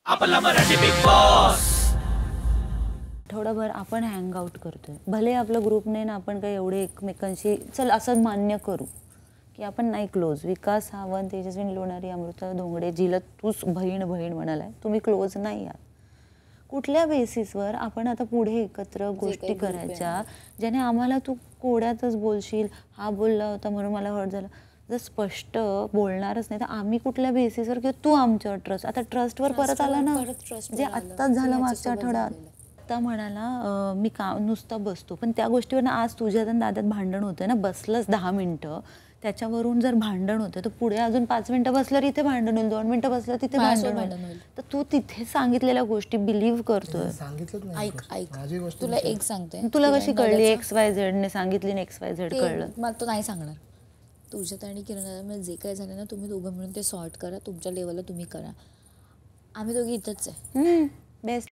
आपला Marathi big boss. आठवडाभर आपण हँग आउट करतोय, भले आपलं ग्रुप नाही ना, आपण काही एवढे एकमेकांशी चल असं मान्य करू की आपण नाही क्लोज. विकास सावंत, तेजस्विनी लोणारी, अमृता धोंगडे, जिला तूच बहीण बहीण म्हणालाय, तुम्ही क्लोज नाही आहात. कुठल्या बेसिसवर आपण आता पुढे एकत्र गोष्टी करायच्या ज्याने आम्हाला तू कोड्यातच बोलशील, हा बोलला होता म्हणून मला हर्ट झालं, जर स्पष्ट बोलणारच नाही तर आम्ही कुठल्या बेसिसवर किंवा तू आमच्यावर ट्रस्ट, आता ट्रस्टवर परत आला ना, जे आत्ताच झालं मागच्या आठवड्यात. आता म्हणाला मी का नुसतं बसतो, पण त्या गोष्टीवर आज तुझ्यात आणि दादात भांडण होतं ना, बसलंच 10 मिनिटं, त्याच्यावरून जर भांडण होतं तर पुढे अजून 5 मिनिटं बसल्यावर इथे भांडण होईल, 2 मिनिटं बसलं तिथे भांडण होईल. तर तू तिथे सांगितलेल्या गोष्टी बिलीव्ह करतोय. ऐक ऐक तुला एक सांगते, तुला कशी कळली XYZ ने सांगितली, XYZ कळलं? मला तो नाही सांगणार. तुझ्यात आणि किरण जे काय झालं ना, तुम्ही दोघं मिळून ते सॉर्ट करा, तुमच्या लेवलला तुम्ही करा. आम्ही दोघी इथंच आहे. बेस्ट.